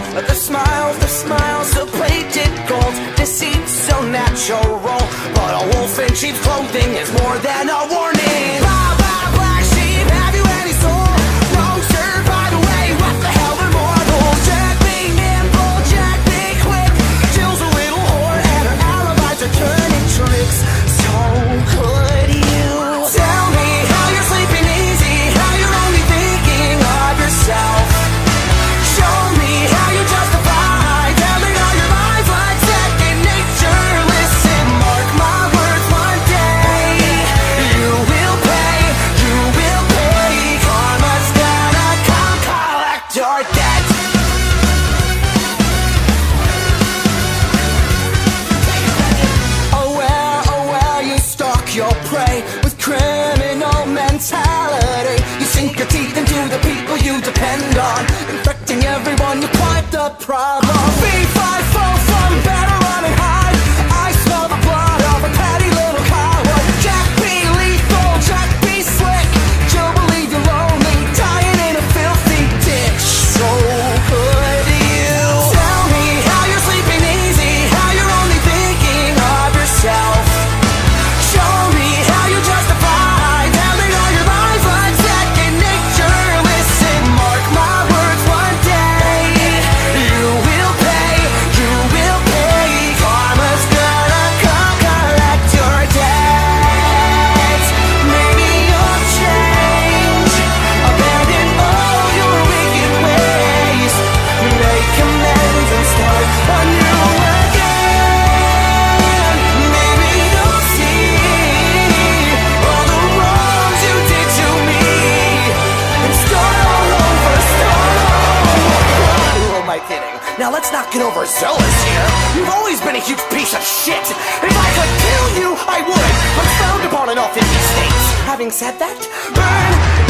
The smiles, so plated gold, deceit so natural. But a wolf in sheep's clothing is more than a warning. Blah, blah, black sheep, have you any soul? No, sir, by the way, what the hell are mortals? Jack be nimble, Jack be quick. Jill's a little whore and her alibis are turning tricks. So could you tell me how you're sleeping easy, how you're only thinking of yourself? Show me how you justify telling all your lies like second nature. Listen, mark my words, one day you will pay, karma's gonna come collect your debt. Aware, you stalk your prey with criminal mentality. You sink your teeth into the people you depend on, infecting everyone, you're quite the problem. B5 fall from better run and hide. I smell the blood of a petty little coward. Jack be lethal, Jack be slick. You'll believe you're lonely, dying in a filthy ditch. So could you tell me how you're sleeping easy, how you're only thinking of yourself? Show me how you justify telling all your lies like second nature. Listen, mark my words, one day you will pay, karma's gonna come collect your debt. Maybe you'll change, abandon all your wicked ways, make amends and start anew again. Maybe you'll see all the wrongs you did to me and start all over. Who am I kidding? Now let's not get overzealous here. You've always been a huge piece of shit. If I could kill you, I would. I'm frowned upon in all 50 states. Having said that, burn